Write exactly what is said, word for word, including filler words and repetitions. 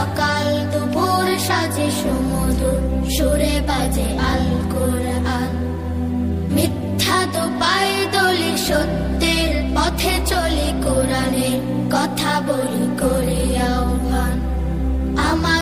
সকাল দুপুর সাজে সুমধুর সুরে বাজে আল কোরআন। মিথ্যা তো পায়ে দলি, সত্যের পথে চলি, কোরআনের কথা বলি